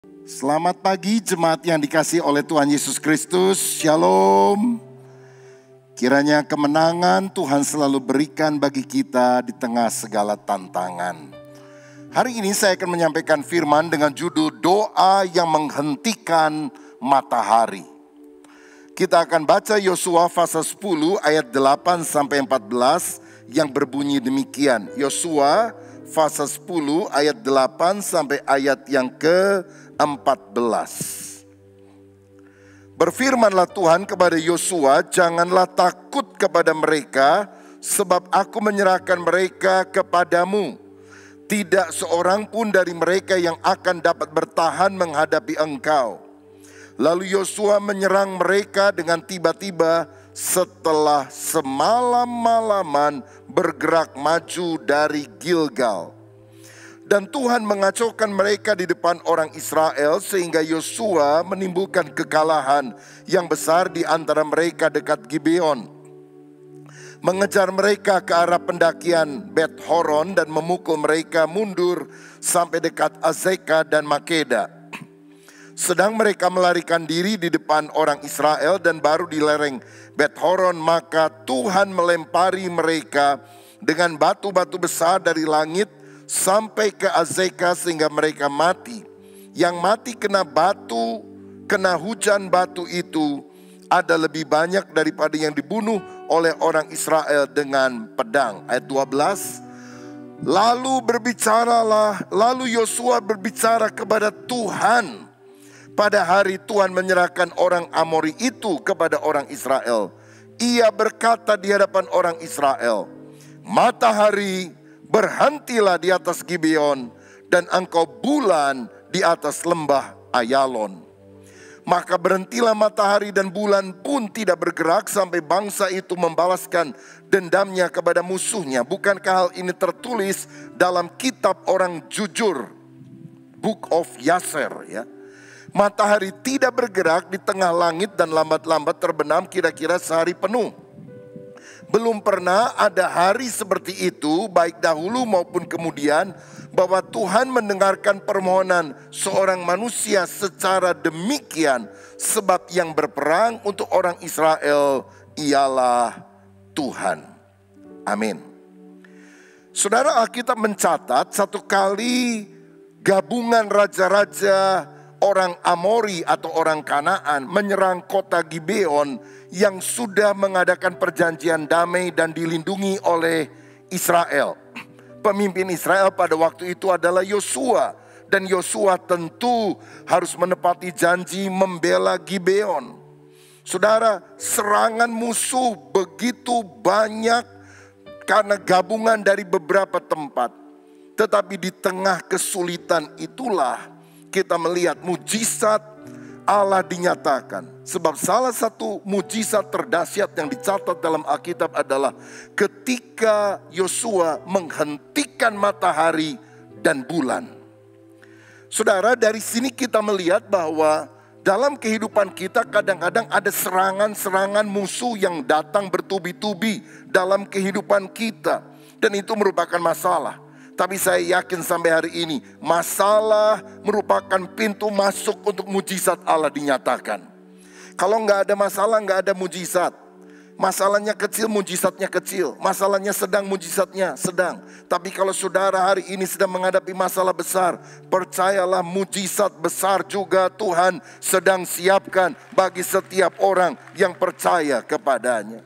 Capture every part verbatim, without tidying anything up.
Selamat pagi jemaat yang dikasihi oleh Tuhan Yesus Kristus. Shalom. Kiranya kemenangan Tuhan selalu berikan bagi kita di tengah segala tantangan. Hari ini saya akan menyampaikan firman dengan judul doa yang menghentikan matahari. Kita akan baca Yosua pasal sepuluh ayat delapan sampai empat belas yang berbunyi demikian. Yosua pasal sepuluh ayat delapan sampai ayat yang ke empat belas. Berfirmanlah Tuhan kepada Yosua, janganlah takut kepada mereka, sebab aku menyerahkan mereka kepadamu. Tidak seorang pun dari mereka yang akan dapat bertahan menghadapi engkau. Lalu Yosua menyerang mereka dengan tiba-tiba setelah semalam-malaman bergerak maju dari Gilgal. Dan Tuhan mengacaukan mereka di depan orang Israel sehingga Yosua menimbulkan kekalahan yang besar di antara mereka dekat Gibeon. Mengejar mereka ke arah pendakian Bet Horon dan memukul mereka mundur sampai dekat Azeka dan Makeda. Sedang mereka melarikan diri di depan orang Israel dan baru di lereng Bet Horon, maka Tuhan melempari mereka dengan batu-batu besar dari langit sampai ke Azeka sehingga mereka mati. Yang mati kena batu, kena hujan batu itu ada lebih banyak daripada yang dibunuh oleh orang Israel dengan pedang. Ayat dua belas. Lalu berbicaralah, lalu Yosua berbicara kepada Tuhan. Pada hari Tuhan menyerahkan orang Amori itu kepada orang Israel. Ia berkata di hadapan orang Israel, matahari berhentilah di atas Gibeon dan engkau bulan di atas lembah Ayalon. Maka berhentilah matahari dan bulan pun tidak bergerak sampai bangsa itu membalaskan dendamnya kepada musuhnya. Bukankah hal ini tertulis dalam kitab orang jujur, Book of Yasser, ya? Matahari tidak bergerak di tengah langit dan lambat-lambat terbenam kira-kira sehari penuh. Belum pernah ada hari seperti itu, baik dahulu maupun kemudian, bahwa Tuhan mendengarkan permohonan seorang manusia secara demikian, sebab yang berperang untuk orang Israel ialah Tuhan. Amin. Saudara, Alkitab mencatat satu kali gabungan raja-raja orang Amori atau orang Kanaan menyerang kota Gibeon yang sudah mengadakan perjanjian damai dan dilindungi oleh Israel. Pemimpin Israel pada waktu itu adalah Yosua. Dan Yosua tentu harus menepati janji membela Gibeon. Saudara, serangan musuh begitu banyak karena gabungan dari beberapa tempat. Tetapi di tengah kesulitan itulah kita melihat mujizat Allah dinyatakan. Sebab salah satu mujizat terdahsyat yang dicatat dalam Alkitab adalah ketika Yosua menghentikan matahari dan bulan. Saudara, dari sini kita melihat bahwa dalam kehidupan kita kadang-kadang ada serangan-serangan musuh yang datang bertubi-tubi dalam kehidupan kita. Dan itu merupakan masalah. Tapi saya yakin sampai hari ini masalah merupakan pintu masuk untuk mujizat Allah dinyatakan. Kalau nggak ada masalah, nggak ada mujizat. Masalahnya kecil, mujizatnya kecil. Masalahnya sedang, mujizatnya sedang. Tapi kalau saudara hari ini sedang menghadapi masalah besar, percayalah mujizat besar juga Tuhan sedang siapkan bagi setiap orang yang percaya kepadanya.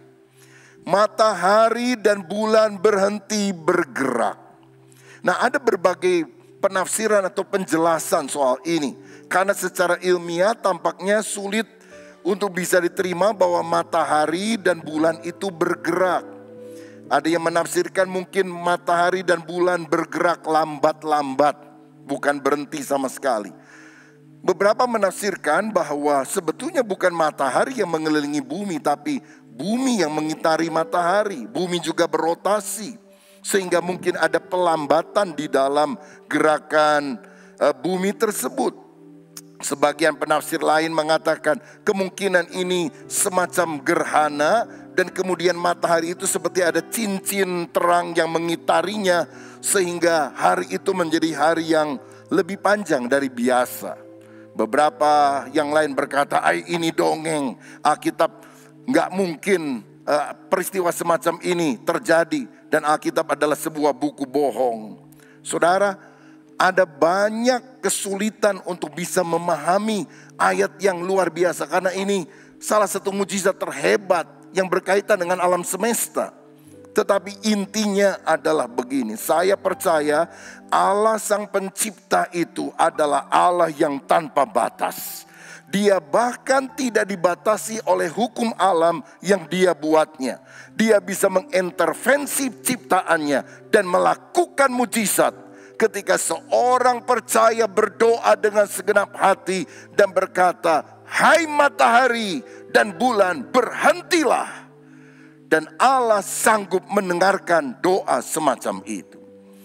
Matahari dan bulan berhenti bergerak. Nah, ada berbagai penafsiran atau penjelasan soal ini. Karena secara ilmiah tampaknya sulit untuk bisa diterima bahwa matahari dan bulan itu bergerak. Ada yang menafsirkan mungkin matahari dan bulan bergerak lambat-lambat, bukan berhenti sama sekali. Beberapa menafsirkan bahwa sebetulnya bukan matahari yang mengelilingi bumi, tapi bumi yang mengitari matahari. Bumi juga berotasi. Sehingga mungkin ada pelambatan di dalam gerakan uh, bumi tersebut. Sebagian penafsir lain mengatakan kemungkinan ini semacam gerhana. Dan kemudian matahari itu seperti ada cincin terang yang mengitarinya. Sehingga hari itu menjadi hari yang lebih panjang dari biasa. Beberapa yang lain berkata, "Ay, ini dongeng, Alkitab nggak mungkin uh, peristiwa semacam ini terjadi, dan Alkitab adalah sebuah buku bohong." Saudara, ada banyak kesulitan untuk bisa memahami ayat yang luar biasa, karena ini salah satu mujizat terhebat yang berkaitan dengan alam semesta. Tetapi intinya adalah begini, saya percaya Allah Sang Pencipta itu adalah Allah yang tanpa batas. Dia bahkan tidak dibatasi oleh hukum alam yang dia buatnya. Dia bisa mengintervensi ciptaannya dan melakukan mujizat ketika seorang percaya berdoa dengan segenap hati dan berkata, "Hai matahari dan bulan, berhentilah." Dan Allah sanggup mendengarkan doa semacam itu.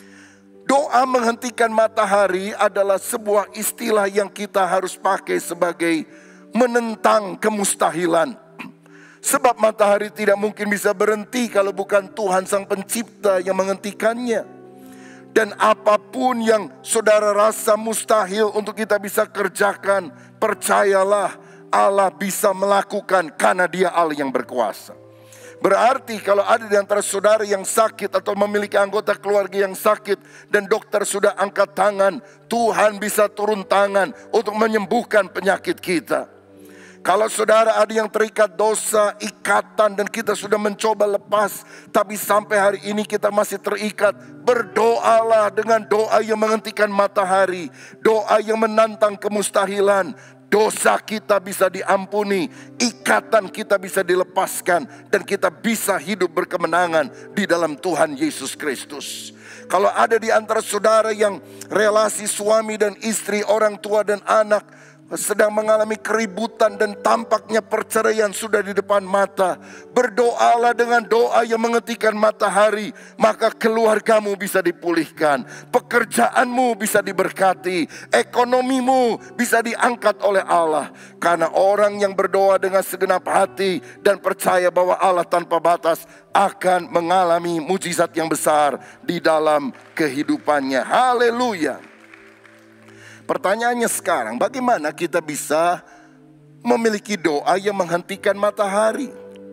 Doa menghentikan matahari adalah sebuah istilah yang kita harus pakai sebagai menentang kemustahilan. Sebab matahari tidak mungkin bisa berhenti kalau bukan Tuhan Sang Pencipta yang menghentikannya. Dan apapun yang saudara rasa mustahil untuk kita bisa kerjakan, percayalah Allah bisa melakukan karena Dia Allah yang berkuasa. Berarti kalau ada di antara saudara yang sakit atau memiliki anggota keluarga yang sakit dan dokter sudah angkat tangan, Tuhan bisa turun tangan untuk menyembuhkan penyakit kita. Kalau saudara ada yang terikat dosa, ikatan, dan kita sudah mencoba lepas, tapi sampai hari ini kita masih terikat, berdoalah dengan doa yang menghentikan matahari, doa yang menantang kemustahilan. Dosa kita bisa diampuni, ikatan kita bisa dilepaskan, dan kita bisa hidup berkemenangan di dalam Tuhan Yesus Kristus. Kalau ada di antara saudara yang relasi suami dan istri, orang tua dan anak sedang mengalami keributan dan tampaknya perceraian sudah di depan mata, berdoalah dengan doa yang menghentikan matahari, maka keluargamu bisa dipulihkan, pekerjaanmu bisa diberkati, ekonomimu bisa diangkat oleh Allah. Karena orang yang berdoa dengan segenap hati dan percaya bahwa Allah tanpa batas akan mengalami mujizat yang besar di dalam kehidupannya. Haleluya. Pertanyaannya sekarang, bagaimana kita bisa memiliki doa yang menghentikan matahari?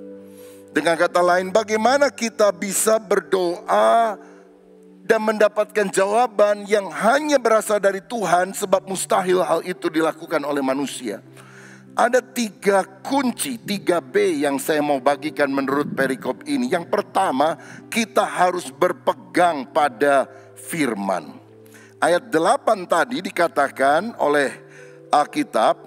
Dengan kata lain, bagaimana kita bisa berdoa dan mendapatkan jawaban yang hanya berasal dari Tuhan, sebab mustahil hal itu dilakukan oleh manusia. Ada tiga kunci, tiga B yang saya mau bagikan menurut perikop ini. Yang pertama, kita harus berpegang pada firman. Ayat delapan tadi dikatakan oleh Alkitab,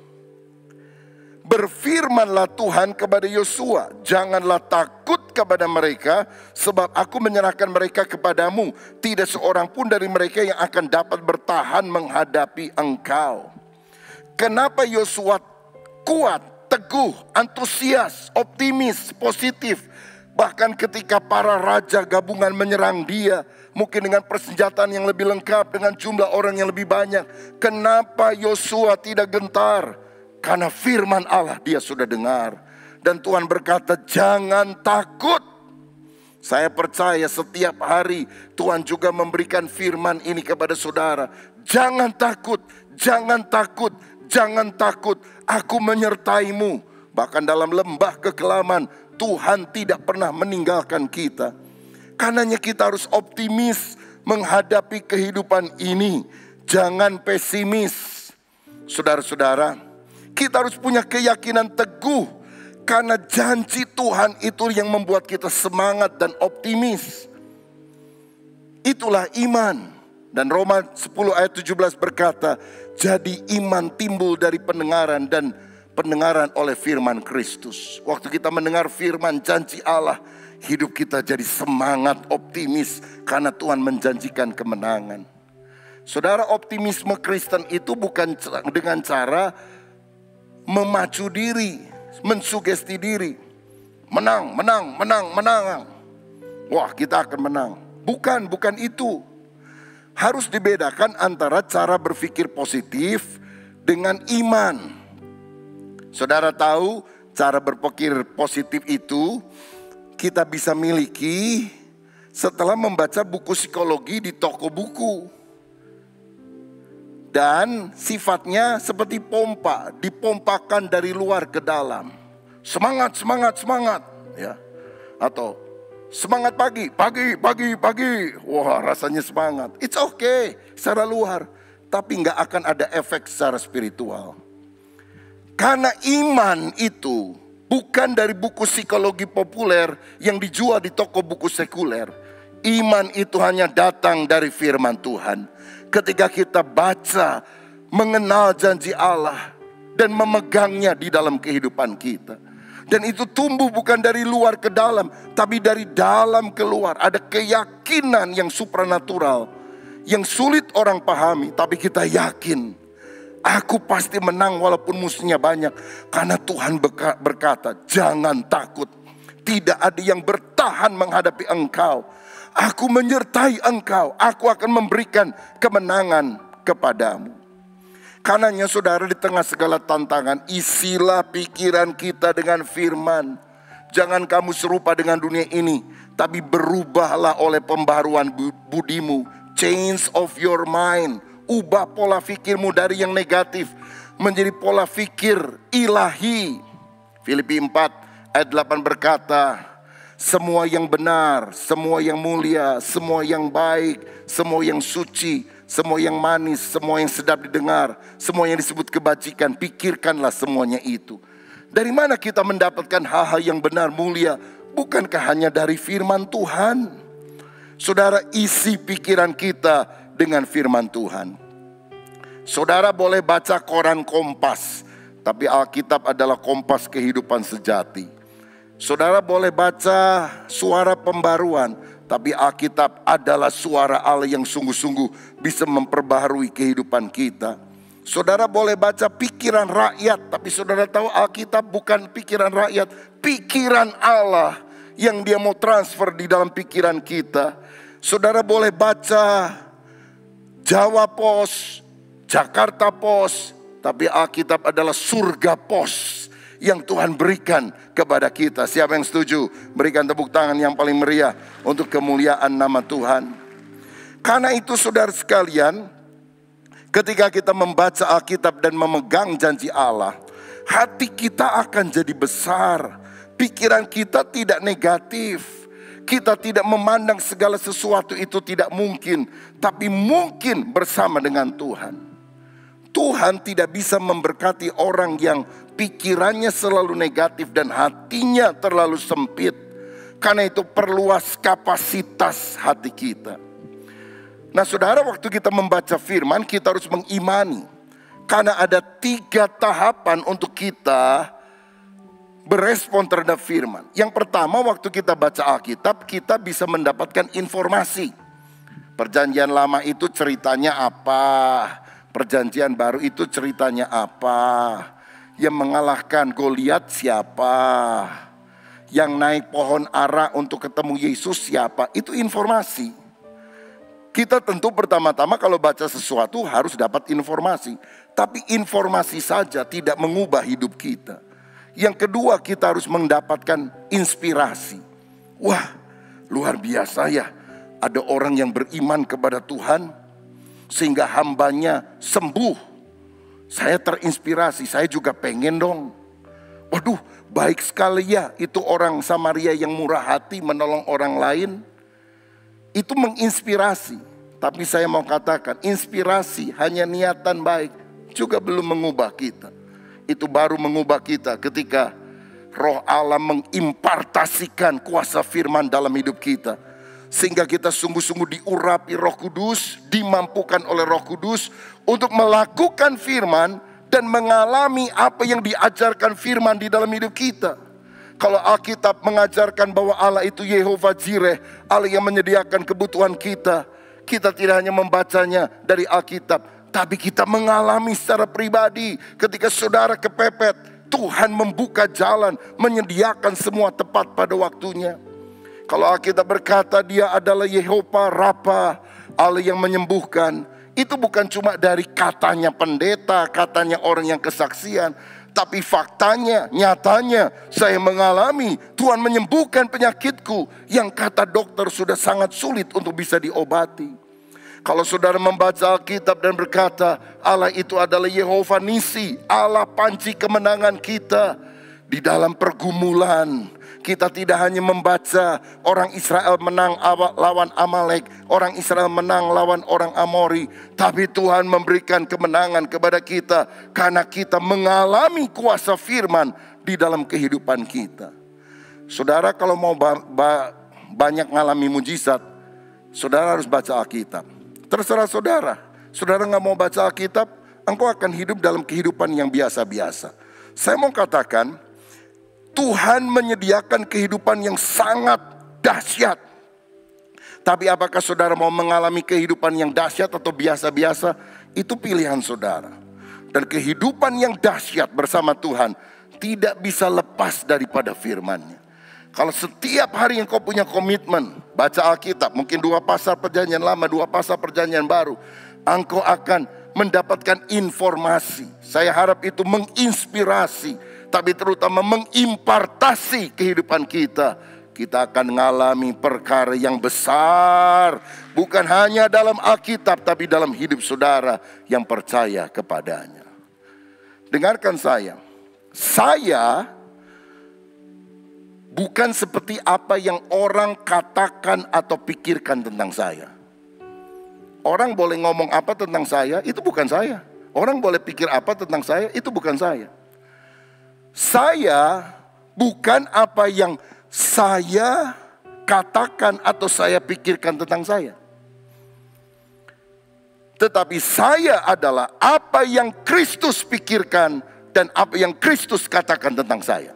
"Berfirmanlah Tuhan kepada Yosua, janganlah takut kepada mereka, sebab aku menyerahkan mereka kepadamu. Tidak seorang pun dari mereka yang akan dapat bertahan menghadapi engkau." Kenapa Yosua kuat, teguh, antusias, optimis, positif? Bahkan ketika para raja gabungan menyerang dia, mungkin dengan persenjataan yang lebih lengkap, dengan jumlah orang yang lebih banyak, kenapa Yosua tidak gentar? Karena firman Allah dia sudah dengar. Dan Tuhan berkata, jangan takut. Saya percaya setiap hari Tuhan juga memberikan firman ini kepada saudara. Jangan takut, jangan takut, jangan takut. Aku menyertaimu. Bahkan dalam lembah kekelaman, Tuhan tidak pernah meninggalkan kita. Karenanya kita harus optimis menghadapi kehidupan ini. Jangan pesimis. Saudara-saudara, kita harus punya keyakinan teguh. Karena janji Tuhan itu yang membuat kita semangat dan optimis. Itulah iman. Dan Roma sepuluh ayat tujuh belas berkata, jadi iman timbul dari pendengaran dan pendengaran oleh firman Kristus. Waktu kita mendengar firman janji Allah, hidup kita jadi semangat, optimis, karena Tuhan menjanjikan kemenangan. Saudara, optimisme Kristen itu bukan dengan cara memacu diri, mensugesti diri. Menang, menang, menang, menang. Wah, kita akan menang. Bukan, bukan itu. Harus dibedakan antara cara berpikir positif dengan iman. Saudara tahu cara berpikir positif itu kita bisa miliki setelah membaca buku psikologi di toko buku. Dan sifatnya seperti pompa, dipompakan dari luar ke dalam. Semangat, semangat, semangat, ya. Atau semangat pagi, pagi, pagi, pagi. Wah, rasanya semangat. It's okay secara luar, tapi nggak akan ada efek secara spiritual. Karena iman itu bukan dari buku psikologi populer yang dijual di toko buku sekuler. Iman itu hanya datang dari firman Tuhan. Ketika kita baca, mengenal janji Allah dan memegangnya di dalam kehidupan kita. Dan itu tumbuh bukan dari luar ke dalam, tapi dari dalam keluar. Ada keyakinan yang supranatural, yang sulit orang pahami, tapi kita yakin. Aku pasti menang walaupun musuhnya banyak. Karena Tuhan berkata, jangan takut. Tidak ada yang bertahan menghadapi engkau. Aku menyertai engkau, aku akan memberikan kemenangan kepadamu. Karenanya saudara, di tengah segala tantangan, isilah pikiran kita dengan firman. Jangan kamu serupa dengan dunia ini, tapi berubahlah oleh pembaruan budimu. Change of your mind. Ubah pola pikirmu dari yang negatif menjadi pola pikir ilahi. Filipi empat ayat delapan berkata, semua yang benar, semua yang mulia, semua yang baik, semua yang suci, semua yang manis, semua yang sedap didengar, semua yang disebut kebajikan, pikirkanlah semuanya itu. Dari mana kita mendapatkan hal-hal yang benar, mulia? Bukankah hanya dari firman Tuhan? Saudara, isi pikiran kita dengan firman Tuhan. Saudara boleh baca koran Kompas, tapi Alkitab adalah kompas kehidupan sejati. Saudara boleh baca suara pembaruan, tapi Alkitab adalah suara Allah yang sungguh-sungguh bisa memperbaharui kehidupan kita. Saudara boleh baca pikiran rakyat, tapi saudara tahu Alkitab bukan pikiran rakyat, pikiran Allah yang dia mau transfer di dalam pikiran kita. Saudara boleh baca Jawa Pos, Jakarta Pos, tapi Alkitab adalah surga pos yang Tuhan berikan kepada kita. Siapa yang setuju? Berikan tepuk tangan yang paling meriah untuk kemuliaan nama Tuhan. Karena itu saudara sekalian, ketika kita membaca Alkitab dan memegang janji Allah, hati kita akan jadi besar. Pikiran kita tidak negatif. Kita tidak memandang segala sesuatu itu tidak mungkin, tapi mungkin bersama dengan Tuhan. Tuhan tidak bisa memberkati orang yang pikirannya selalu negatif dan hatinya terlalu sempit. Karena itu perluas kapasitas hati kita. Nah saudara, waktu kita membaca firman, kita harus mengimani. Karena ada tiga tahapan untuk kita berespon terhadap firman. Yang pertama, waktu kita baca Alkitab, kita bisa mendapatkan informasi. Perjanjian lama itu ceritanya apa? Perjanjian baru itu ceritanya apa? Yang mengalahkan Goliat siapa? Yang naik pohon ara untuk ketemu Yesus siapa? Itu informasi. Kita tentu pertama-tama kalau baca sesuatu harus dapat informasi. Tapi informasi saja tidak mengubah hidup kita. Yang kedua, kita harus mendapatkan inspirasi. Wah, luar biasa ya. Ada orang yang beriman kepada Tuhan sehingga hambanya sembuh. Saya terinspirasi, saya juga pengen dong. Waduh, baik sekali ya itu orang Samaria yang murah hati menolong orang lain. Itu menginspirasi. Tapi saya mau katakan, inspirasi hanya niatan baik juga belum mengubah kita. Itu baru mengubah kita ketika Roh Allah mengimpartasikan kuasa firman dalam hidup kita. Sehingga kita sungguh-sungguh diurapi Roh Kudus, dimampukan oleh Roh Kudus untuk melakukan firman dan mengalami apa yang diajarkan firman di dalam hidup kita. Kalau Alkitab mengajarkan bahwa Allah itu Yehovah Jireh, Allah yang menyediakan kebutuhan kita, kita tidak hanya membacanya dari Alkitab, tapi kita mengalami secara pribadi. Ketika saudara kepepet, Tuhan membuka jalan, menyediakan semua tepat pada waktunya. Kalau Alkitab berkata dia adalah Yehovah Rafa, Allah yang menyembuhkan, itu bukan cuma dari katanya pendeta, katanya orang yang kesaksian, tapi faktanya, nyatanya saya mengalami Tuhan menyembuhkan penyakitku yang kata dokter sudah sangat sulit untuk bisa diobati. Kalau saudara membaca Alkitab dan berkata, Allah itu adalah Yehova Nisi, Allah panci kemenangan kita. Di dalam pergumulan, kita tidak hanya membaca orang Israel menang lawan Amalek, orang Israel menang lawan orang Amori, tapi Tuhan memberikan kemenangan kepada kita karena kita mengalami kuasa firman di dalam kehidupan kita. Saudara kalau mau ba- ba- banyak mengalami mujizat, saudara harus baca Alkitab. Terserah saudara, saudara nggak mau baca Alkitab, engkau akan hidup dalam kehidupan yang biasa-biasa. Saya mau katakan, Tuhan menyediakan kehidupan yang sangat dahsyat. Tapi apakah saudara mau mengalami kehidupan yang dahsyat atau biasa-biasa? Itu pilihan saudara. Dan kehidupan yang dahsyat bersama Tuhan tidak bisa lepas daripada firman-Nya. Kalau setiap hari engkau punya komitmen baca Alkitab, mungkin dua pasal perjanjian lama, dua pasal perjanjian baru, engkau akan mendapatkan informasi. Saya harap itu menginspirasi, tapi terutama mengimpartasi kehidupan kita. Kita akan mengalami perkara yang besar, bukan hanya dalam Alkitab, tapi dalam hidup saudara yang percaya kepadanya. Dengarkan saya, saya bukan seperti apa yang orang katakan atau pikirkan tentang saya. Orang boleh ngomong apa tentang saya, itu bukan saya. Orang boleh pikir apa tentang saya, itu bukan saya. Saya bukan apa yang saya katakan atau saya pikirkan tentang saya. Tetapi saya adalah apa yang Kristus pikirkan dan apa yang Kristus katakan tentang saya.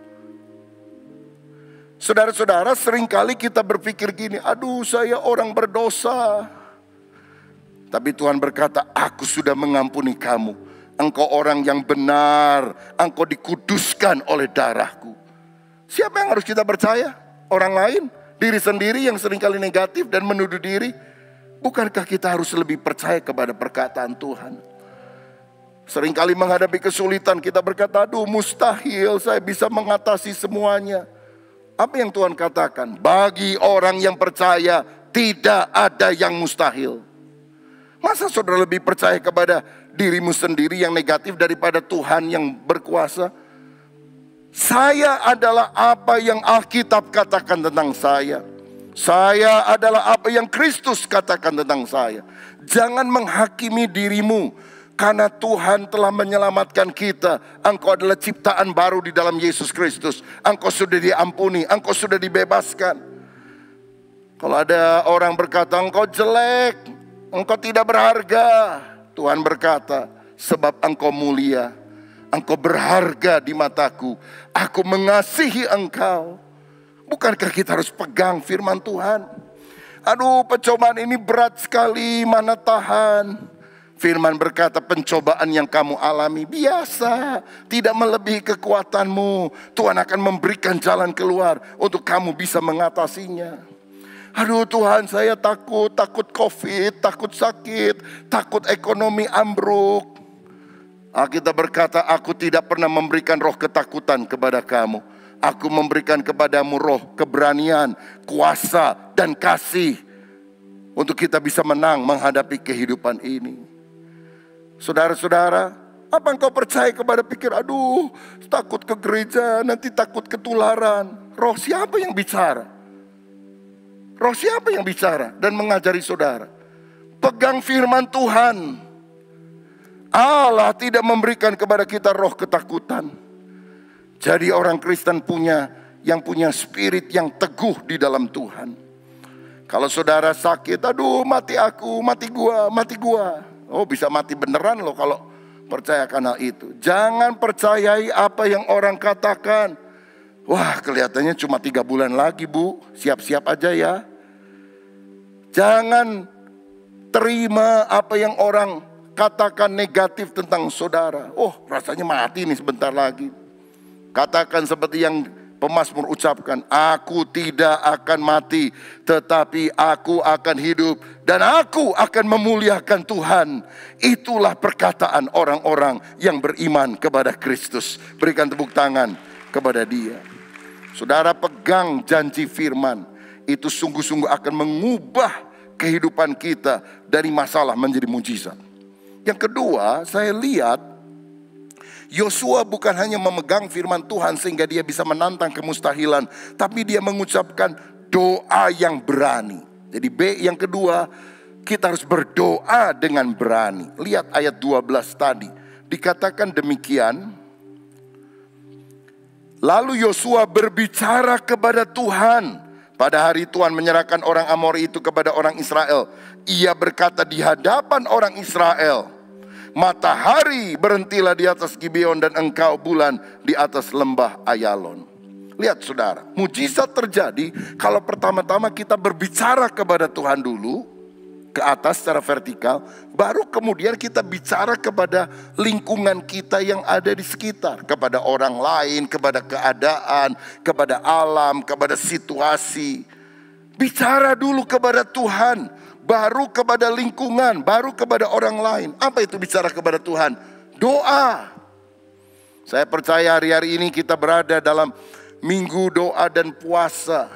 Saudara-saudara, seringkali kita berpikir gini, aduh saya orang berdosa. Tapi Tuhan berkata, aku sudah mengampuni kamu. Engkau orang yang benar, engkau dikuduskan oleh darahku. Siapa yang harus kita percaya? Orang lain? Diri sendiri yang seringkali negatif dan menuduh diri? Bukankah kita harus lebih percaya kepada perkataan Tuhan? Seringkali menghadapi kesulitan kita berkata, aduh mustahil saya bisa mengatasi semuanya. Apa yang Tuhan katakan? Bagi orang yang percaya tidak ada yang mustahil. Masa saudara lebih percaya kepada dirimu sendiri yang negatif daripada Tuhan yang berkuasa? Saya adalah apa yang Alkitab katakan tentang saya. Saya adalah apa yang Kristus katakan tentang saya. Jangan menghakimi dirimu. Karena Tuhan telah menyelamatkan kita. Engkau adalah ciptaan baru di dalam Yesus Kristus. Engkau sudah diampuni, engkau sudah dibebaskan. Kalau ada orang berkata, engkau jelek, engkau tidak berharga. Tuhan berkata, sebab engkau mulia, engkau berharga di mataku. Aku mengasihi engkau. Bukankah kita harus pegang firman Tuhan? Aduh, pencobaan ini berat sekali, mana tahan. Firman berkata, pencobaan yang kamu alami biasa, tidak melebihi kekuatanmu. Tuhan akan memberikan jalan keluar untuk kamu bisa mengatasinya. Aduh Tuhan, saya takut, takut COVID, takut sakit, takut ekonomi ambruk. Alkitab berkata, aku tidak pernah memberikan roh ketakutan kepada kamu. Aku memberikan kepadamu roh keberanian, kuasa, dan kasih. Untuk kita bisa menang menghadapi kehidupan ini. Saudara-saudara, apa engkau percaya kepada pikir, aduh takut ke gereja, nanti takut ketularan. Roh siapa yang bicara? Roh siapa yang bicara dan mengajari saudara? Pegang firman Tuhan. Allah tidak memberikan kepada kita roh ketakutan. Jadi orang Kristen punya yang punya spirit yang teguh di dalam Tuhan. Kalau saudara sakit, aduh mati aku, mati gua, mati gua. Oh bisa mati beneran loh kalau percayakan hal itu. Jangan percayai apa yang orang katakan. Wah kelihatannya cuma tiga bulan lagi bu, siap-siap aja ya. Jangan terima apa yang orang katakan negatif tentang saudara. Oh rasanya mati nih sebentar lagi. Katakan seperti yang pemazmur ucapkan, aku tidak akan mati, tetapi aku akan hidup dan aku akan memuliakan Tuhan. Itulah perkataan orang-orang yang beriman kepada Kristus. Berikan tepuk tangan kepada Dia. Saudara pegang janji firman, itu sungguh-sungguh akan mengubah kehidupan kita dari masalah menjadi mujizat. Yang kedua, saya lihat Yosua bukan hanya memegang firman Tuhan sehingga dia bisa menantang kemustahilan, tapi dia mengucapkan doa yang berani. Jadi B yang kedua, kita harus berdoa dengan berani. Lihat ayat dua belas tadi, dikatakan demikian. Lalu Yosua berbicara kepada Tuhan. Pada hari Tuhan menyerahkan orang Amori itu kepada orang Israel. Ia berkata di hadapan orang Israel, matahari berhentilah di atas Gibeon dan engkau bulan di atas lembah Ayalon. Lihat saudara, mujizat terjadi kalau pertama-tama kita berbicara kepada Tuhan dulu, ke atas secara vertikal, baru kemudian kita bicara kepada lingkungan kita yang ada di sekitar, kepada orang lain, kepada keadaan, kepada alam, kepada situasi. Bicara dulu kepada Tuhan, baru kepada lingkungan, baru kepada orang lain. Apa itu bicara kepada Tuhan? Doa. Saya percaya hari-hari ini kita berada dalam minggu doa dan puasa.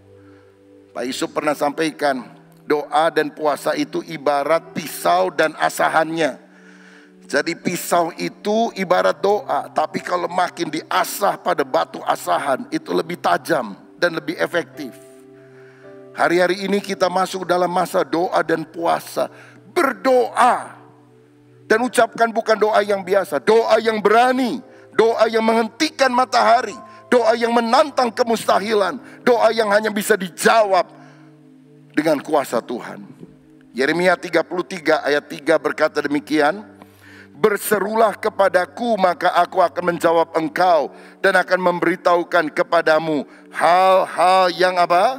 Pak Yusuf pernah sampaikan, doa dan puasa itu ibarat pisau dan asahannya. Jadi pisau itu ibarat doa, tapi kalau makin diasah pada batu asahan, itu lebih tajam dan lebih efektif. Hari-hari ini kita masuk dalam masa doa dan puasa. Berdoa. Dan ucapkan bukan doa yang biasa, doa yang berani, doa yang menghentikan matahari, doa yang menantang kemustahilan, doa yang hanya bisa dijawab dengan kuasa Tuhan. Yeremia tiga puluh tiga ayat tiga berkata demikian. Berserulah kepadaku maka aku akan menjawab engkau dan akan memberitahukan kepadamu hal-hal yang apa?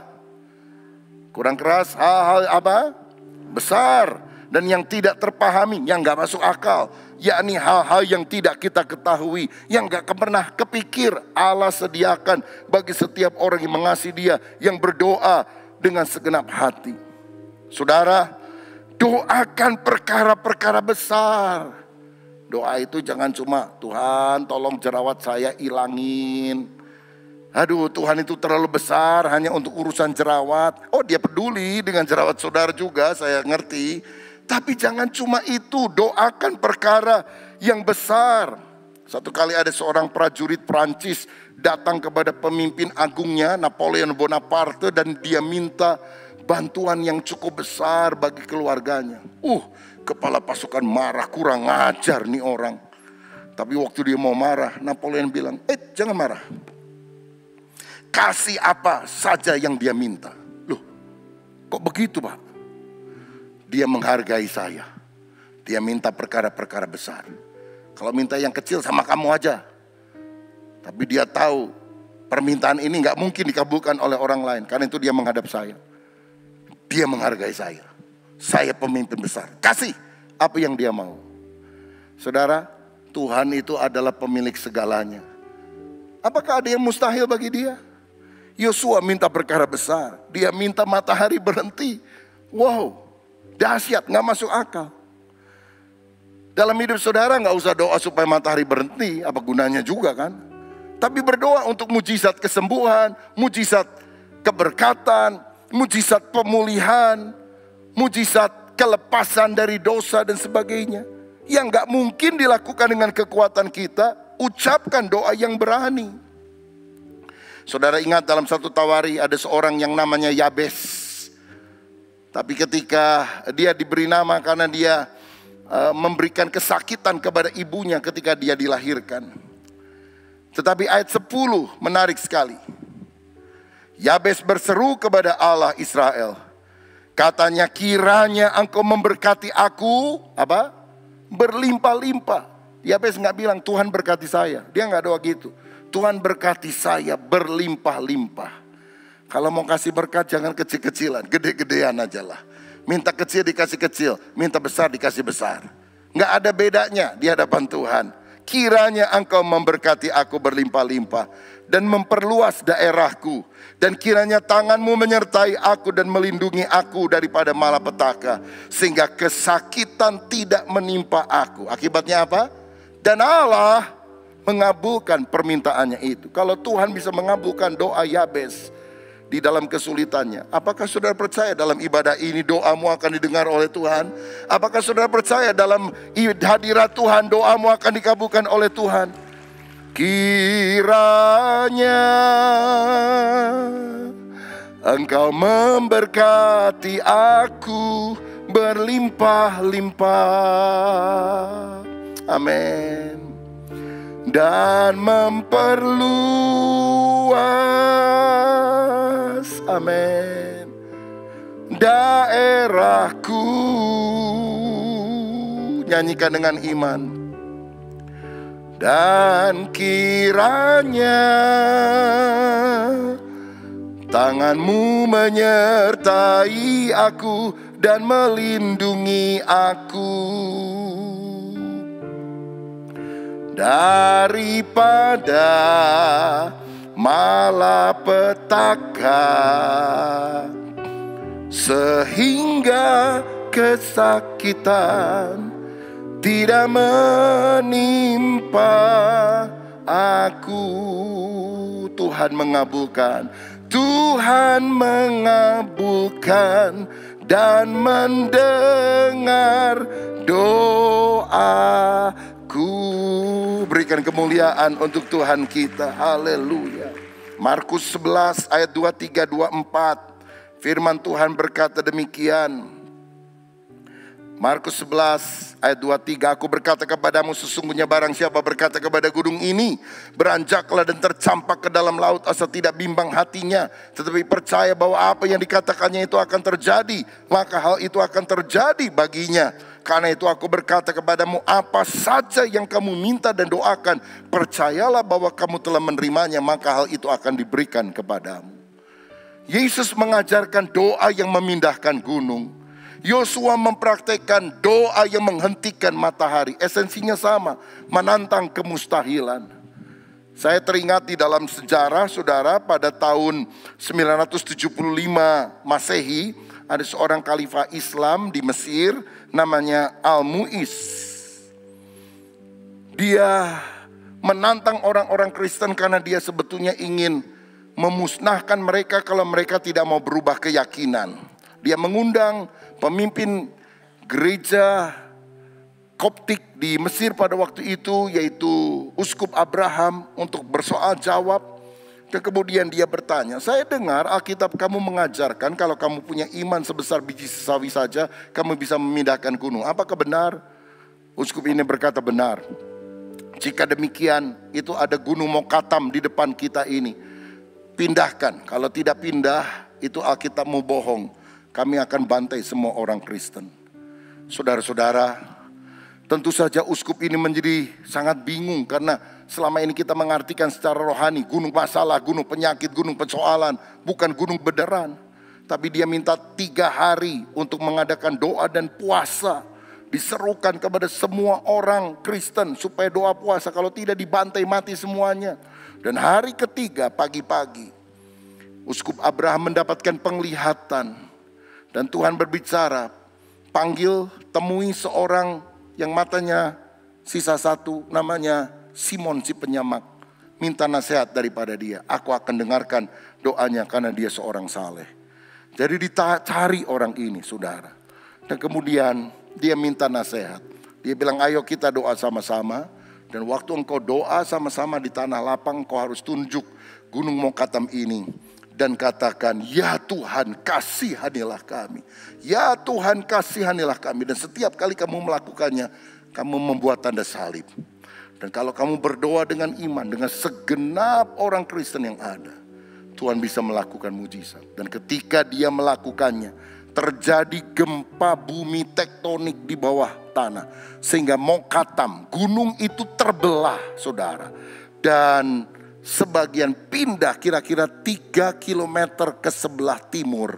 Kurang keras, hal-hal apa? Besar dan yang tidak terpahami, yang gak masuk akal. Yakni hal-hal yang tidak kita ketahui, yang gak pernah kepikir Allah sediakan bagi setiap orang yang mengasihi Dia, yang berdoa dengan segenap hati. Saudara, doakan perkara-perkara besar. Doa itu jangan cuma Tuhan tolong jerawat saya ilangin. Aduh, Tuhan itu terlalu besar hanya untuk urusan jerawat. Oh, Dia peduli dengan jerawat saudara juga, saya ngerti. Tapi jangan cuma itu, doakan perkara yang besar. Satu kali ada seorang prajurit Prancis datang kepada pemimpin agungnya Napoleon Bonaparte dan dia minta bantuan yang cukup besar bagi keluarganya. Uh, kepala pasukan marah, kurang ajar nih orang. Tapi waktu dia mau marah, Napoleon bilang, eh jangan marah. Kasih apa saja yang dia minta. Loh, kok begitu Pak? Dia menghargai saya. Dia minta perkara-perkara besar. Kalau minta yang kecil sama kamu aja. Tapi dia tahu permintaan ini gak mungkin dikabulkan oleh orang lain. Karena itu dia menghadap saya. Dia menghargai saya. Saya pemimpin besar. Kasih apa yang dia mau. Saudara, Tuhan itu adalah pemilik segalanya. Apakah ada yang mustahil bagi dia? Yosua minta perkara besar. Dia minta matahari berhenti. Wow, dahsyat, gak masuk akal. Dalam hidup saudara gak usah doa supaya matahari berhenti. Apa gunanya juga kan? Tapi berdoa untuk mujizat kesembuhan, mujizat keberkatan, mujizat pemulihan, mujizat kelepasan dari dosa dan sebagainya. Yang gak mungkin dilakukan dengan kekuatan kita, ucapkan doa yang berani. Saudara ingat dalam satu Tawari ada seorang yang namanya Yabes. Tapi ketika dia diberi nama karena dia uh, memberikan kesakitan kepada ibunya ketika dia dilahirkan. Tetapi ayat sepuluh menarik sekali. Yabes berseru kepada Allah Israel. Katanya, kiranya engkau memberkati aku, apa? Berlimpah-limpah. Yabes nggak bilang Tuhan berkati saya. Dia nggak doa gitu. Tuhan berkati saya berlimpah-limpah. Kalau mau kasih berkat jangan kecil-kecilan, gede-gedean aja lah. Minta kecil dikasih kecil, minta besar dikasih besar. Nggak ada bedanya di hadapan Tuhan. Kiranya engkau memberkati aku berlimpah-limpah dan memperluas daerahku. Dan kiranya tanganmu menyertai aku dan melindungi aku daripada malapetaka. Sehingga kesakitan tidak menimpa aku. Akibatnya apa? Dan Allah mengabulkan permintaannya itu. Kalau Tuhan bisa mengabulkan doa Yabes, di dalam kesulitannya. Apakah saudara percaya dalam ibadah ini doamu akan didengar oleh Tuhan? Apakah saudara percaya dalam hadirat Tuhan doamu akan dikabulkan oleh Tuhan? Kiranya Engkau memberkati aku berlimpah-limpah. Amin. Dan memperluas, amin, daerahku. Nyanyikan dengan iman. Dan kiranya tanganmu menyertai aku dan melindungi aku daripada malapetaka, sehingga kesakitan tidak menimpa aku. Tuhan mengabulkan, Tuhan mengabulkan dan mendengar doaku. Berikan kemuliaan untuk Tuhan kita. Haleluya. Markus sebelas ayat dua puluh tiga dua puluh empat. Firman Tuhan berkata demikian. Markus sebelas ayat dua puluh tiga, aku berkata kepadamu, sesungguhnya barang siapa berkata kepada gunung ini, beranjaklah dan tercampak ke dalam laut, asal tidak bimbang hatinya, tetapi percaya bahwa apa yang dikatakannya itu akan terjadi, maka hal itu akan terjadi baginya. Karena itu aku berkata kepadamu, apa saja yang kamu minta dan doakan, percayalah bahwa kamu telah menerimanya, maka hal itu akan diberikan kepadamu. Yesus mengajarkan doa yang memindahkan gunung. Yosua mempraktekkan doa yang menghentikan matahari. Esensinya sama, menantang kemustahilan. Saya teringat di dalam sejarah, saudara, pada tahun sembilan ratus tujuh puluh lima Masehi, ada seorang khalifah Islam di Mesir, namanya Al-Mu'iz. Dia menantang orang-orang Kristen karena dia sebetulnya ingin memusnahkan mereka kalau mereka tidak mau berubah keyakinan. Dia mengundang pemimpin gereja Koptik di Mesir pada waktu itu, yaitu Uskup Abraham, untuk bersoal jawab. Dan kemudian dia bertanya, saya dengar Alkitab kamu mengajarkan kalau kamu punya iman sebesar biji sawi saja, kamu bisa memindahkan gunung. Apakah benar? Uskup ini berkata benar. Jika demikian, itu ada gunung Mokatam di depan kita ini. Pindahkan, kalau tidak pindah, itu Alkitabmu bohong. Kami akan bantai semua orang Kristen. Saudara-saudara, tentu saja uskup ini menjadi sangat bingung, karena selama ini kita mengartikan secara rohani gunung masalah, gunung penyakit, gunung persoalan, bukan gunung beneran. Tapi dia minta tiga hari untuk mengadakan doa dan puasa. Diserukan kepada semua orang Kristen supaya doa puasa, kalau tidak dibantai mati semuanya. Dan hari ketiga pagi-pagi, Uskup Abraham mendapatkan penglihatan. Dan Tuhan berbicara, panggil, temui seorang yang matanya sisa satu, namanya Simon si penyamak. Minta nasihat daripada dia. Aku akan dengarkan doanya karena dia seorang saleh. Jadi dicari orang ini, saudara. Dan kemudian dia minta nasihat. Dia bilang, ayo kita doa sama-sama. Dan waktu engkau doa sama-sama di tanah lapang, engkau harus tunjuk gunung Mokatam ini. Dan katakan, ya Tuhan kasihanilah kami. Ya Tuhan kasihanilah kami. Dan setiap kali kamu melakukannya, kamu membuat tanda salib. Dan kalau kamu berdoa dengan iman, dengan segenap orang Kristen yang ada, Tuhan bisa melakukan mujizat. Dan ketika dia melakukannya, terjadi gempa bumi tektonik di bawah tanah. Sehingga Mokatam, gunung itu terbelah, saudara. Dan sebagian pindah kira-kira tiga kilometer ke sebelah timur.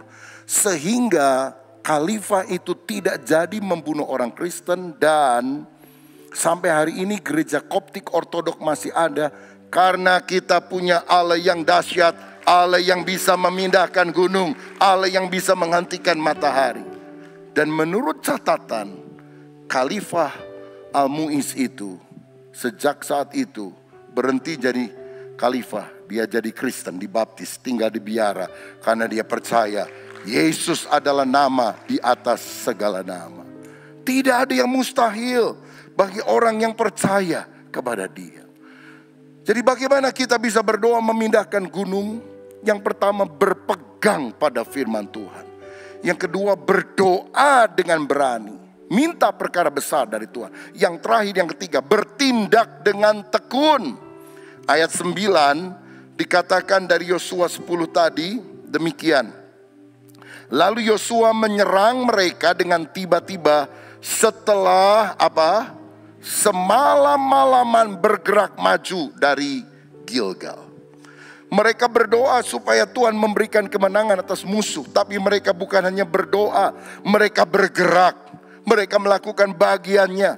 Sehingga khalifah itu tidak jadi membunuh orang Kristen. Dan sampai hari ini gereja Koptik Ortodok masih ada. Karena kita punya Allah yang dahsyat, Allah yang bisa memindahkan gunung, Allah yang bisa menghentikan matahari. Dan menurut catatan, Khalifah Al-Mu'iz itu sejak saat itu berhenti jadi khalifah dia jadi Kristen, dibaptis, tinggal di biara. Karena dia percaya Yesus adalah nama di atas segala nama. Tidak ada yang mustahil bagi orang yang percaya kepada dia. Jadi bagaimana kita bisa berdoa memindahkan gunung? Yang pertama, berpegang pada firman Tuhan. Yang kedua, berdoa dengan berani. Minta perkara besar dari Tuhan. Yang terakhir, yang ketiga, bertindak dengan tekun. Ayat sembilan dikatakan dari Yosua sepuluh tadi demikian. Lalu Yosua menyerang mereka dengan tiba-tiba setelah apa? Semalam-malaman bergerak maju dari Gilgal. Mereka berdoa supaya Tuhan memberikan kemenangan atas musuh. Tapi mereka bukan hanya berdoa, mereka bergerak. Mereka melakukan bagiannya.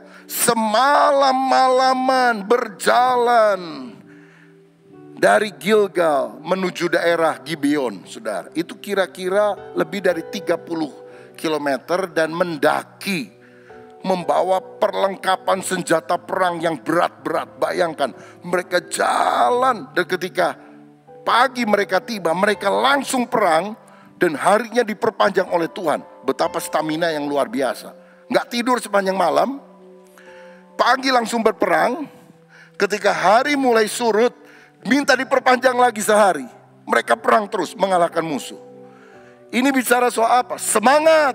Semalam-malaman berjalan dari Gilgal menuju daerah Gibeon, saudara. Itu kira-kira lebih dari tiga puluh kilometer dan mendaki. Membawa perlengkapan senjata perang yang berat-berat. Bayangkan, mereka jalan dan ketika pagi mereka tiba, mereka langsung perang dan harinya diperpanjang oleh Tuhan. Betapa stamina yang luar biasa. Nggak tidur sepanjang malam, pagi langsung berperang, ketika hari mulai surut, minta diperpanjang lagi sehari. Mereka perang terus mengalahkan musuh. Ini bicara soal apa? Semangat,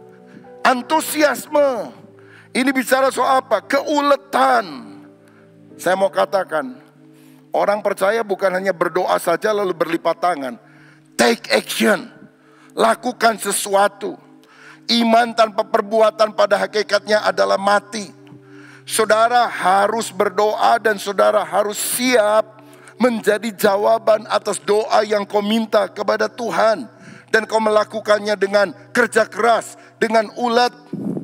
antusiasme. Ini bicara soal apa? Keuletan. Saya mau katakan, orang percaya bukan hanya berdoa saja lalu berlipat tangan. Take action, lakukan sesuatu. Iman tanpa perbuatan pada hakikatnya adalah mati. Saudara harus berdoa dan saudara harus siap menjadi jawaban atas doa yang kau minta kepada Tuhan. Dan kau melakukannya dengan kerja keras, dengan ulet.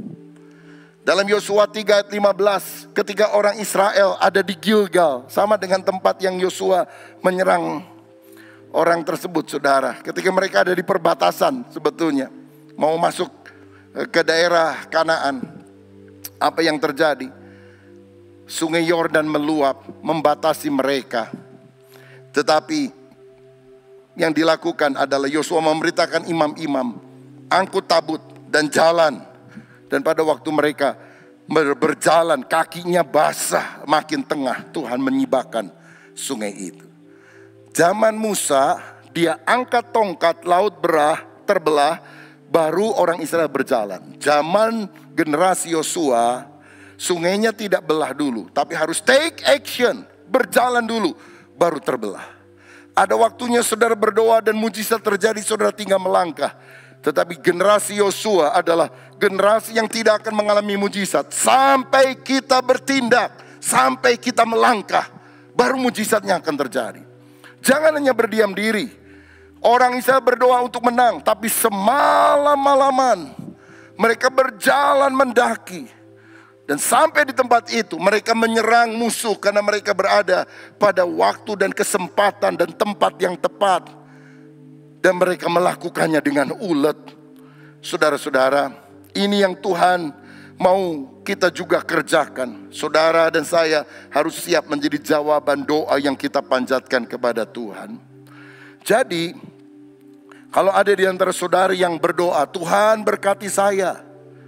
Dalam Yosua tiga ayat lima belas, ketika orang Israel ada di Gilgal, sama dengan tempat yang Yosua menyerang orang tersebut, saudara. Ketika mereka ada di perbatasan sebetulnya, mau masuk ke daerah Kanaan, apa yang terjadi? Sungai Yordan meluap, membatasi mereka. Tetapi yang dilakukan adalah Yosua memberitakan imam-imam, angkut tabut dan jalan. Dan pada waktu mereka berjalan, kakinya basah, makin tengah, Tuhan menyibakkan sungai itu. Zaman Musa, dia angkat tongkat, laut berah, terbelah, baru orang Israel berjalan. Zaman generasi Yosua, sungainya tidak belah dulu, tapi harus take action, berjalan dulu, baru terbelah. Ada waktunya saudara berdoa dan mujizat terjadi, saudara tinggal melangkah. Tetapi generasi Yosua adalah generasi yang tidak akan mengalami mujizat sampai kita bertindak, sampai kita melangkah, baru mujizatnya akan terjadi. Jangan hanya berdiam diri. Orang Israel berdoa untuk menang, tapi semalam-malaman mereka berjalan mendaki. Dan sampai di tempat itu mereka menyerang musuh karena mereka berada pada waktu dan kesempatan dan tempat yang tepat. Dan mereka melakukannya dengan ulet. Saudara-saudara, ini yang Tuhan mau kita juga kerjakan. Saudara dan saya harus siap menjadi jawaban doa yang kita panjatkan kepada Tuhan. Jadi, kalau ada di antara saudara yang berdoa, Tuhan berkati saya,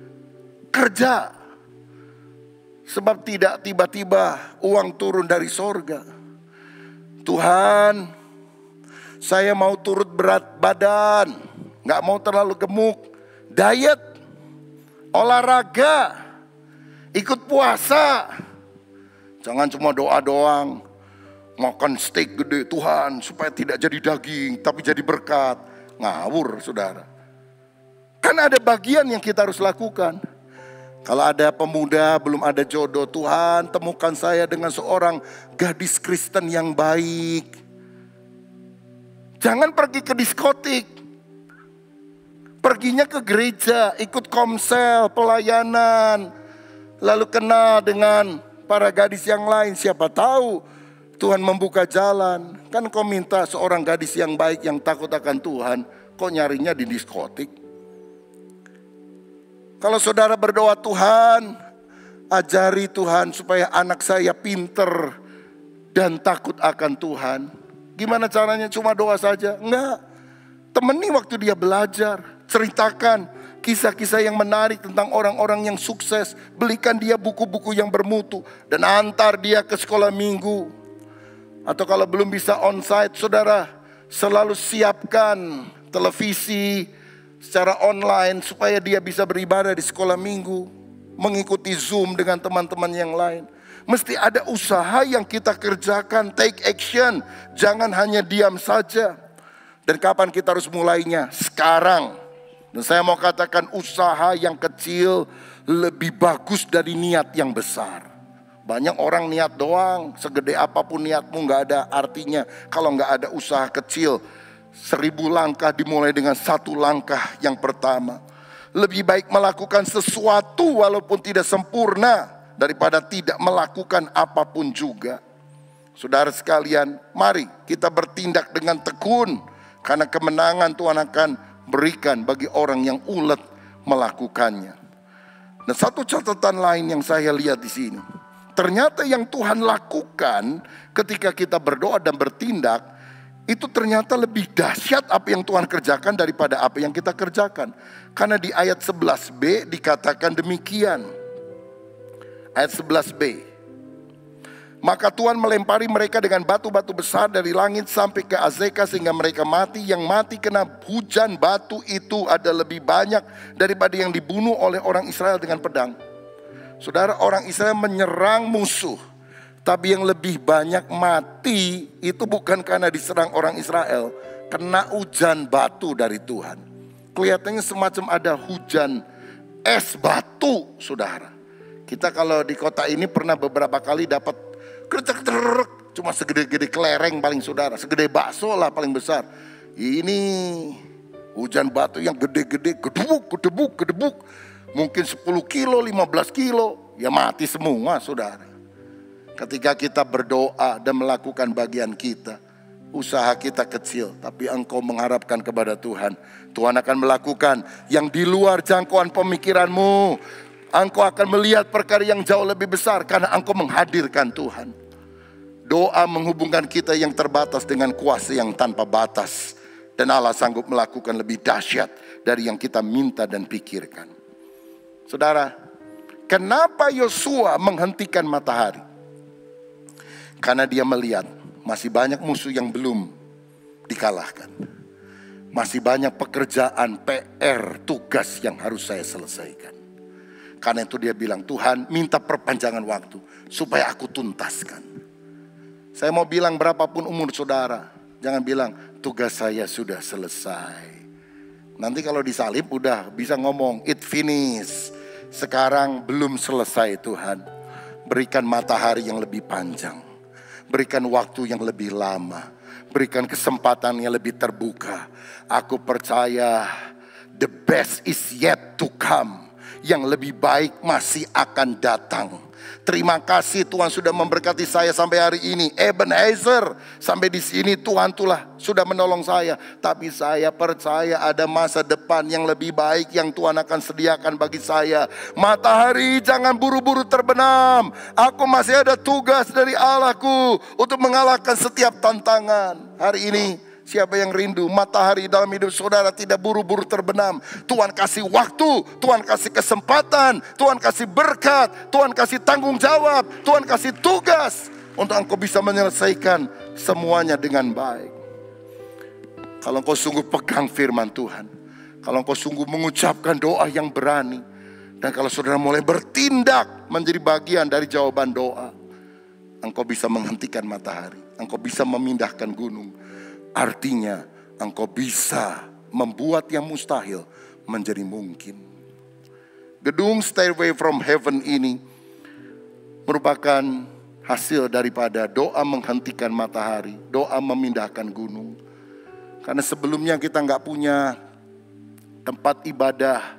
kerja. Sebab tidak tiba-tiba uang turun dari sorga. Tuhan, saya mau turut berat badan, gak mau terlalu gemuk, diet, olahraga, ikut puasa. Jangan cuma doa doang, makan steak gede, Tuhan supaya tidak jadi daging tapi jadi berkat. Ngawur saudara. Kan ada bagian yang kita harus lakukan. Kalau ada pemuda belum ada jodoh, Tuhan temukan saya dengan seorang gadis Kristen yang baik. Jangan pergi ke diskotik. Perginya ke gereja, ikut komsel, pelayanan. Lalu kenal dengan para gadis yang lain. Siapa tahu Tuhan membuka jalan. Kan kau minta seorang gadis yang baik yang takut akan Tuhan. Kok nyarinya di diskotik? Kalau saudara berdoa, Tuhan ajari Tuhan supaya anak saya pinter dan takut akan Tuhan. Gimana caranya? Cuma doa saja? Enggak. Temani waktu dia belajar. Ceritakan kisah-kisah yang menarik tentang orang-orang yang sukses. Belikan dia buku-buku yang bermutu. Dan antar dia ke sekolah minggu. Atau kalau belum bisa onsite, saudara, selalu siapkan televisi secara online supaya dia bisa beribadah di sekolah minggu. Mengikuti Zoom dengan teman-teman yang lain. Mesti ada usaha yang kita kerjakan, take action. Jangan hanya diam saja. Dan kapan kita harus mulainya? Sekarang. Dan saya mau katakan usaha yang kecil lebih bagus dari niat yang besar. Banyak orang niat doang, segede apapun niatmu gak ada artinya kalau gak ada usaha kecil. Seribu langkah dimulai dengan satu langkah yang pertama. Lebih baik melakukan sesuatu walaupun tidak sempurna daripada tidak melakukan apapun juga. Saudara sekalian, mari kita bertindak dengan tekun. Karena kemenangan Tuhan akan berikan bagi orang yang ulet melakukannya. Dan satu catatan lain yang saya lihat di sini. Ternyata yang Tuhan lakukan ketika kita berdoa dan bertindak, itu ternyata lebih dahsyat apa yang Tuhan kerjakan daripada apa yang kita kerjakan. Karena di ayat sebelas b dikatakan demikian. Ayat sebelas b. Maka Tuhan melempari mereka dengan batu-batu besar dari langit sampai ke Azeka sehingga mereka mati. Yang mati kena hujan batu itu ada lebih banyak daripada yang dibunuh oleh orang Israel dengan pedang. Saudara, orang Israel menyerang musuh. Tapi yang lebih banyak mati itu bukan karena diserang orang Israel. Kena hujan batu dari Tuhan. Kelihatannya semacam ada hujan es batu, saudara. Kita kalau di kota ini pernah beberapa kali dapat kercek-kercek, cuma segede-gede kelereng paling saudara. Segede bakso lah paling besar. Ini hujan batu yang gede-gede, gedebuk, gedebuk, gedebuk. Mungkin sepuluh kilo, lima belas kilo. Ya mati semua saudara. Ketika kita berdoa dan melakukan bagian kita, usaha kita kecil, tapi engkau mengharapkan kepada Tuhan. Tuhan akan melakukan yang di luar jangkauan pemikiranmu. Engkau akan melihat perkara yang jauh lebih besar karena engkau menghadirkan Tuhan. Doa menghubungkan kita yang terbatas dengan kuasa yang tanpa batas. Dan Allah sanggup melakukan lebih dahsyat dari yang kita minta dan pikirkan. Saudara, kenapa Yosua menghentikan matahari? Karena dia melihat masih banyak musuh yang belum dikalahkan. Masih banyak pekerjaan, P R, tugas yang harus saya selesaikan. Karena itu dia bilang, Tuhan minta perpanjangan waktu supaya aku tuntaskan. Saya mau bilang berapapun umur saudara, jangan bilang tugas saya sudah selesai. Nanti kalau disalib udah bisa ngomong it finish. Sekarang belum selesai Tuhan. Berikan matahari yang lebih panjang. Berikan waktu yang lebih lama. Berikan kesempatan yang lebih terbuka. Aku percaya the best is yet to come. Yang lebih baik masih akan datang. Terima kasih Tuhan sudah memberkati saya sampai hari ini. Ebenezer, sampai di sini Tuhan telah sudah menolong saya. Tapi saya percaya ada masa depan yang lebih baik yang Tuhan akan sediakan bagi saya. Matahari jangan buru-buru terbenam. Aku masih ada tugas dari Allahku untuk mengalahkan setiap tantangan. Hari ini siapa yang rindu matahari dalam hidup saudara tidak buru-buru terbenam. Tuhan kasih waktu, Tuhan kasih kesempatan, Tuhan kasih berkat, Tuhan kasih tanggung jawab, Tuhan kasih tugas untuk engkau bisa menyelesaikan semuanya dengan baik. Kalau engkau sungguh pegang firman Tuhan, kalau engkau sungguh mengucapkan doa yang berani, dan kalau saudara mulai bertindak menjadi bagian dari jawaban doa, engkau bisa menghentikan matahari, engkau bisa memindahkan gunung. Artinya engkau bisa membuat yang mustahil menjadi mungkin. Gedung Stairway from Heaven ini merupakan hasil daripada doa menghentikan matahari, doa memindahkan gunung. Karena sebelumnya kita nggak punya tempat ibadah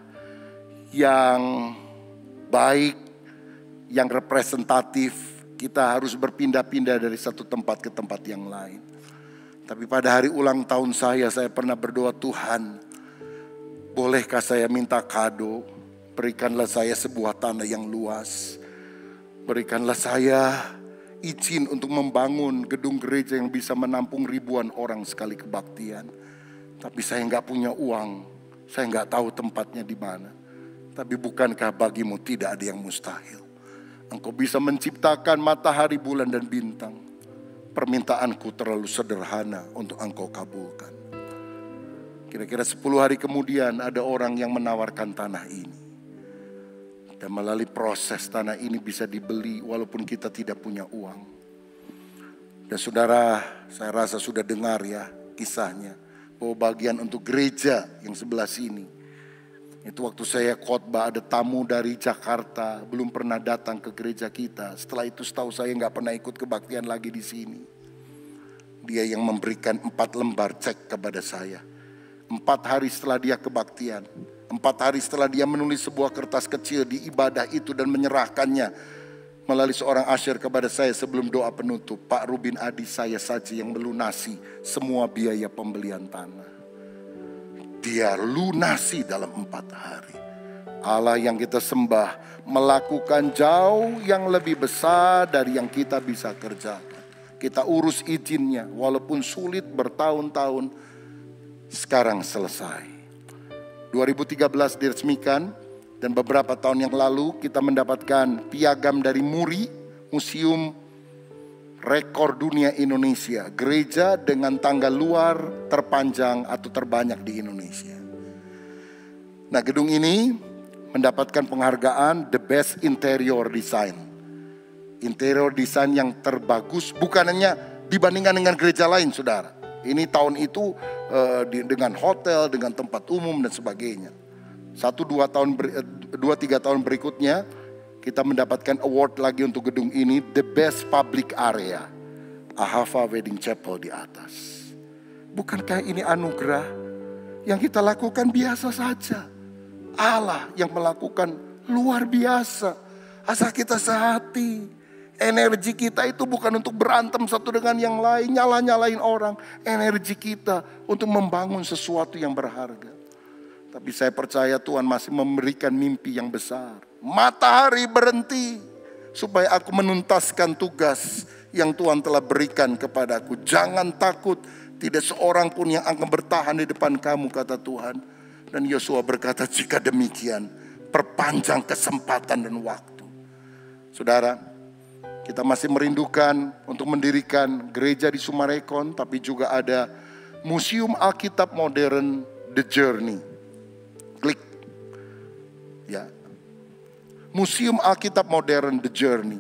yang baik, yang representatif. Kita harus berpindah-pindah dari satu tempat ke tempat yang lain. Tapi pada hari ulang tahun saya, saya pernah berdoa, Tuhan, bolehkah saya minta kado? Berikanlah saya sebuah tanah yang luas. Berikanlah saya izin untuk membangun gedung gereja yang bisa menampung ribuan orang sekali kebaktian. Tapi saya nggak punya uang, saya nggak tahu tempatnya di mana. Tapi bukankah bagimu tidak ada yang mustahil? Engkau bisa menciptakan matahari, bulan, dan bintang. Permintaanku terlalu sederhana untuk engkau kabulkan. Kira-kira sepuluh hari kemudian ada orang yang menawarkan tanah ini. Dan melalui proses tanah ini bisa dibeli walaupun kita tidak punya uang. Dan saudara, saya rasa sudah dengar ya kisahnya. Bahwa bagian untuk gereja yang sebelah sini. Itu waktu saya khotbah ada tamu dari Jakarta. Belum pernah datang ke gereja kita. Setelah itu setahu saya gak pernah ikut kebaktian lagi di sini. Dia yang memberikan empat lembar cek kepada saya. Empat hari setelah dia kebaktian. Empat hari setelah dia menulis sebuah kertas kecil di ibadah itu dan menyerahkannya melalui seorang asyir kepada saya sebelum doa penutup. Pak Rubin Adi, saya saja yang melunasi semua biaya pembelian tanah. Dia lunasi dalam empat hari. Allah yang kita sembah melakukan jauh yang lebih besar dari yang kita bisa kerjakan. Kita urus izinnya walaupun sulit bertahun-tahun, sekarang selesai. dua ribu tiga belas diresmikan dan beberapa tahun yang lalu kita mendapatkan piagam dari M U R I, Museum Rekor Dunia Indonesia, gereja dengan tangga luar terpanjang atau terbanyak di Indonesia. Nah, gedung ini mendapatkan penghargaan The Best Interior Design. Interior design yang terbagus bukan hanya dibandingkan dengan gereja lain, saudara. Ini tahun itu uh, di, dengan hotel, dengan tempat umum dan sebagainya. Satu dua tahun ber, dua tiga tahun berikutnya kita mendapatkan award lagi untuk gedung ini, The Best Public Area, Ahava Wedding Chapel di atas. Bukankah ini anugerah yang kita lakukan biasa saja? Allah yang melakukan luar biasa. Asal kita sehati. Energi kita itu bukan untuk berantem satu dengan yang lain, nyala-nyalain orang. Energi kita untuk membangun sesuatu yang berharga. Tapi saya percaya Tuhan masih memberikan mimpi yang besar. Matahari berhenti supaya aku menuntaskan tugas yang Tuhan telah berikan kepadaku. Jangan takut, tidak seorang pun yang akan bertahan di depan kamu, kata Tuhan. Dan Yosua berkata, jika demikian, perpanjang kesempatan dan waktu. Saudara, kita masih merindukan untuk mendirikan gereja di Sumarekon, tapi juga ada Museum Alkitab Modern The Journey. Klik. Ya. Museum Alkitab Modern The Journey.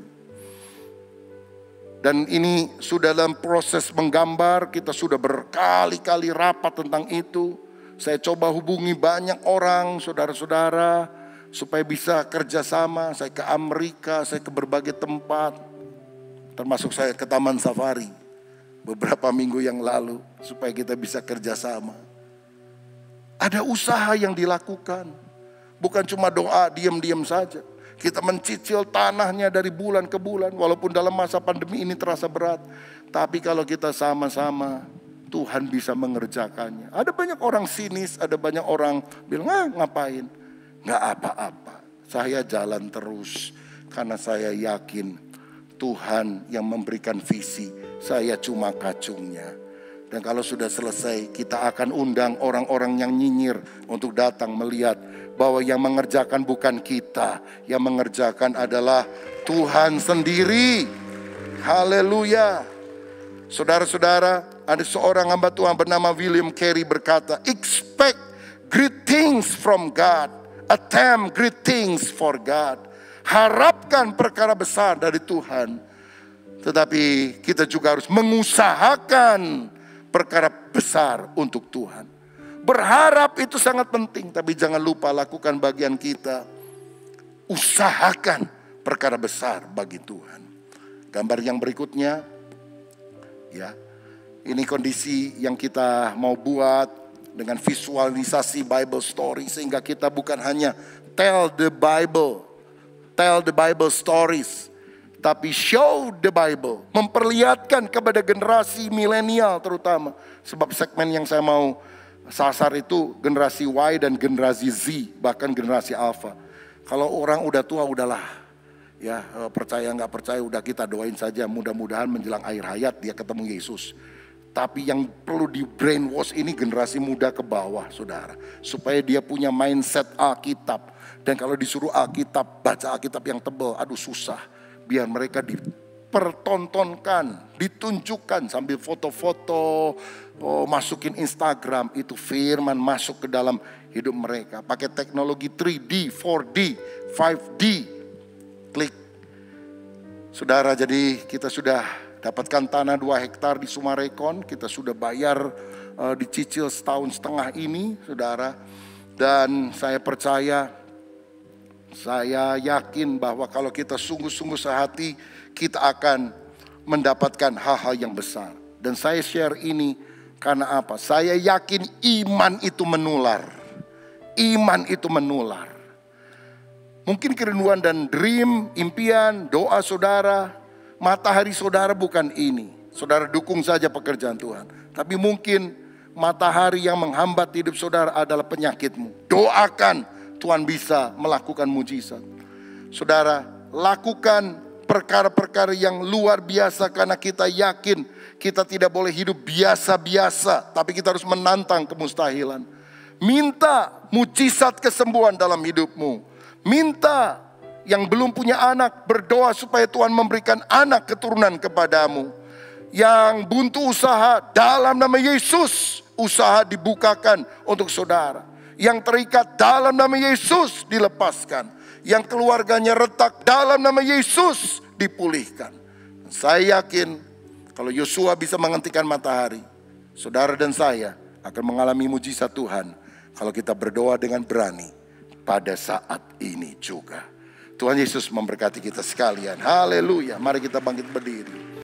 Dan ini sudah dalam proses menggambar, kita sudah berkali-kali rapat tentang itu. Saya coba hubungi banyak orang, saudara-saudara, supaya bisa kerjasama. Saya ke Amerika, saya ke berbagai tempat. Termasuk saya ke Taman Safari beberapa minggu yang lalu supaya kita bisa kerjasama. Ada usaha yang dilakukan. Bukan cuma doa diam-diam saja. Kita mencicil tanahnya dari bulan ke bulan. Walaupun dalam masa pandemi ini terasa berat. Tapi kalau kita sama-sama, Tuhan bisa mengerjakannya. Ada banyak orang sinis, ada banyak orang bilang, ah ngapain? Nggak apa-apa. Saya jalan terus karena saya yakin Tuhan yang memberikan visi, saya cuma kacungnya. Dan kalau sudah selesai, kita akan undang orang-orang yang nyinyir untuk datang melihat bahwa yang mengerjakan bukan kita, yang mengerjakan adalah Tuhan sendiri. Haleluya. Saudara-saudara, ada seorang hamba Tuhan bernama William Carey berkata, expect great things from God, attempt great things for God. Harapkan perkara besar dari Tuhan. Tetapi kita juga harus mengusahakan perkara besar untuk Tuhan. Berharap itu sangat penting. Tapi jangan lupa lakukan bagian kita. Usahakan perkara besar bagi Tuhan. Gambar yang berikutnya. Ya, ini kondisi yang kita mau buat dengan visualisasi Bible story. Sehingga kita bukan hanya tell the Bible. Tell the Bible stories, tapi show the Bible. Memperlihatkan kepada generasi milenial terutama. Sebab segmen yang saya mau sasar itu generasi Y dan generasi Z, bahkan generasi Alpha. Kalau orang udah tua udahlah, Ya, percaya nggak percaya udah kita doain saja, mudah-mudahan menjelang akhir hayat dia ketemu Yesus. Tapi yang perlu di brainwash ini generasi muda ke bawah, saudara. Supaya dia punya mindset Alkitab. Dan kalau disuruh Alkitab, baca Alkitab yang tebal, aduh susah. Biar mereka dipertontonkan, ditunjukkan sambil foto-foto, oh, masukin Instagram. Itu firman masuk ke dalam hidup mereka. Pakai teknologi tiga D, empat D, lima D. Klik. Saudara, jadi kita sudah dapatkan tanah dua hektar di Sumarekon. Kita sudah bayar, uh, dicicil setahun setengah ini, saudara. Dan saya percaya, saya yakin bahwa kalau kita sungguh-sungguh sehati, kita akan mendapatkan hal-hal yang besar. Dan saya share ini karena apa? Saya yakin iman itu menular. Iman itu menular. Mungkin kerinduan dan dream, impian, doa saudara, matahari saudara bukan ini. Saudara dukung saja pekerjaan Tuhan. Tapi mungkin matahari yang menghambat hidup saudara adalah penyakitmu. Doakan Tuhan bisa melakukan mujizat. Saudara, lakukan perkara-perkara yang luar biasa karena kita yakin kita tidak boleh hidup biasa-biasa. Tapi kita harus menantang kemustahilan. Minta mujizat kesembuhan dalam hidupmu. Minta yang belum punya anak, berdoa supaya Tuhan memberikan anak keturunan kepadamu. Yang buntu usaha, dalam nama Yesus, usaha dibukakan untuk saudara. Yang terikat, dalam nama Yesus dilepaskan. Yang keluarganya retak, dalam nama Yesus dipulihkan. Saya yakin kalau Yosua bisa menghentikan matahari, saudara dan saya akan mengalami mujizat Tuhan. Kalau kita berdoa dengan berani pada saat ini juga. Tuhan Yesus memberkati kita sekalian. Haleluya. Mari kita bangkit berdiri.